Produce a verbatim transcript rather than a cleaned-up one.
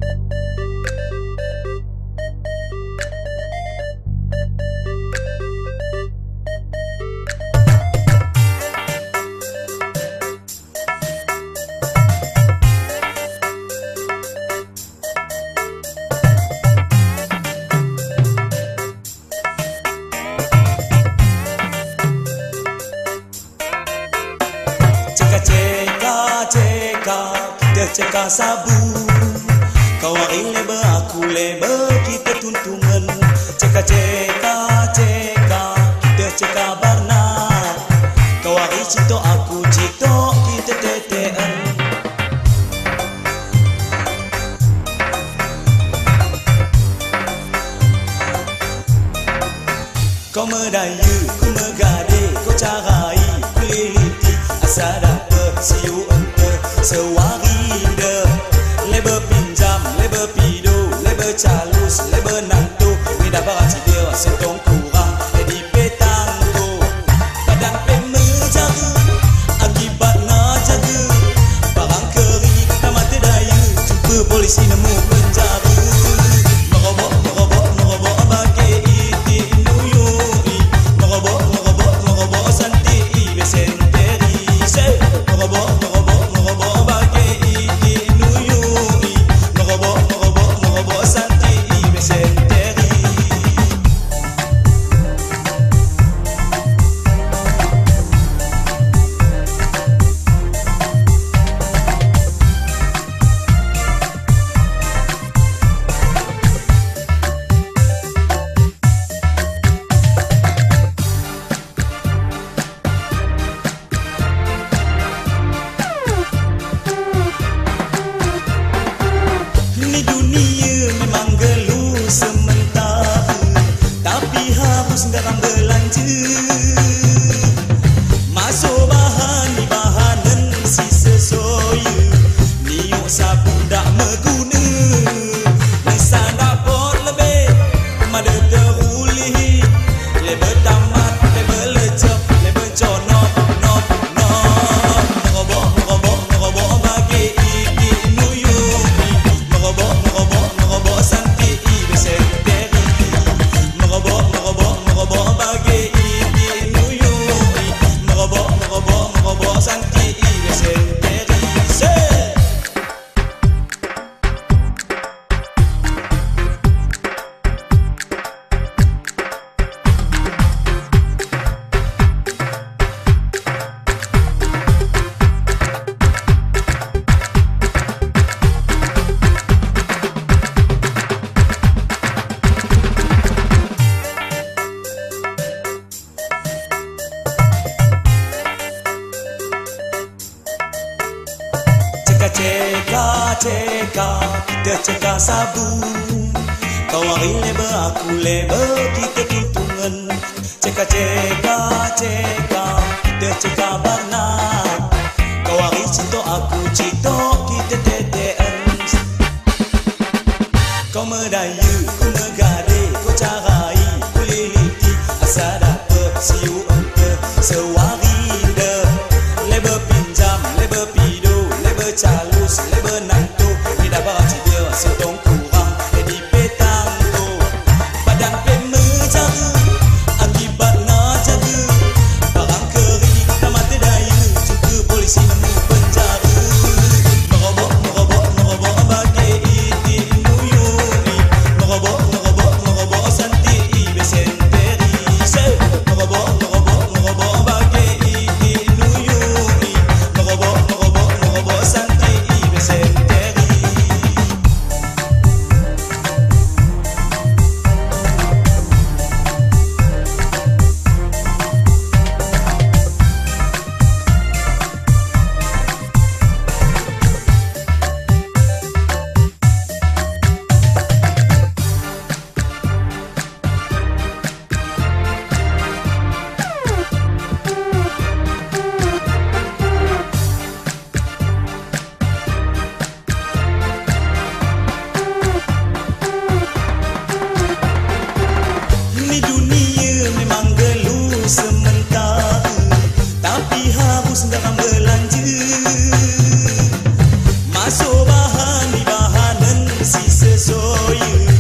Ceka-ceka kita ceka sabu, kau lebe aku lebe kita tuntungan. Ceka-ceka ceka kita ceka barna, kau hari cito aku cito kita tetean. Kau medayu, ku megade, kau carai, ku liliti, asa dapet siu ente sewari de. Lebe pinjam, lebe pido, lebe calus, lebe nanto, ni dapat hati dia setong kurang, jadi petang tu. Padang peme jaga, akibat na jaga, barang keri kita mati daya, jumpa polisi nemu penjara. Merobok, merobok, merobok bagai iti nuyui, merobok, merobok, merobok santi besenteri. Say, merobok, merobok, merobok bagai iti nuyui, merobok, merobok, merobok santi besenteri. Ni dunia memang geluh sementara, tapi harus dalam belanja. Masuk bahan ni bahanan si sesoya, niuk sabu dak meguna. Nisan dapur lebih, mada terulih, lebe tamat, lebe lecep, lebe conot, not, not. Merobok, merobok, merobok bagi iti nuyui, merobok, merobok, merobok santi besenteri. Merobok, merobok, merobok bagi iti nuyui, merobok, merobok, merobok santi besenteri. Say. Ceka-ceka kita ceka sabu, kau hari lebe aku lebe kita tuntungan. Ceka-ceka ceka kita ceka barna, kau hari cito aku cito kita tetean. Kau medayu, ku megade, kau carai, ku liliti, asa dapet siu ente sewari de. Lebe pinjam, lebe pido, lebe calus, lebe nanto, ni dapat hati dia setong kurang, jadi petang tu. Padang peme jaga, akibat na jaga, barang keri kita mati daya, jumpa polisi nemu penjara. Merobok, merobok, merobok bagi iti nuyui, merobok, merobok, merobok santi besenteri. Say, merobok, merobok, merobok bagi iti nuyui, merobok, merobok, merobok santi besenteri. Ni dunia memang geluh sementara, tapi harus dalam belanja. Masuk bahan ni bahanan si soyu